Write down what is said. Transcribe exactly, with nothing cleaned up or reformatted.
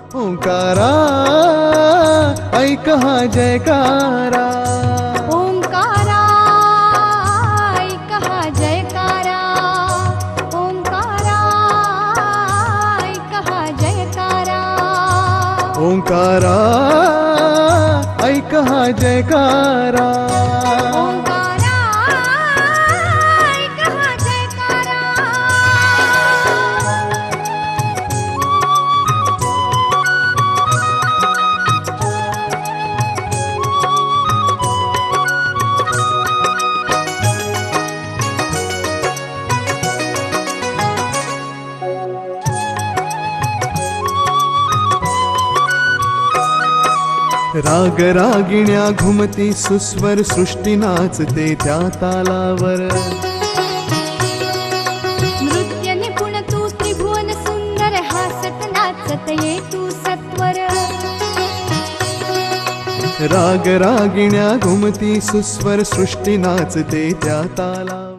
ओंकारा ऐक हा जयकारा, ओंकारा ऐक हा जयकारा, ओंकारा ऐक हा जयकारा, ओंकारा ऐक हा जयकारा, ओंकारा ऐक हा जयकारा। राग रागिण्या घुमती सुस्वर सृष्टी नाचते त्या तालावर, नृत्य निपुण तू त्रिभुवन सुंदर हासत नाचत ये तू सत्वर, राग रागिण्या घुमती सुस्वर सृष्टी नाचते त्या ताला